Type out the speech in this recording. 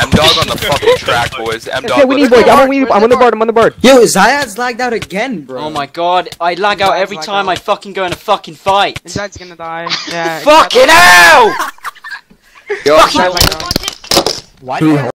M-Dog on the fucking track, boys. M-Dog. Okay, we need boys. I'm on the board. Yo, Zayad's lagged out again, bro. Oh my god, I lag out every time I fucking go in a fucking fight. Zayad's gonna die. Yeah. Fucking hell! Yo, Fucking Why?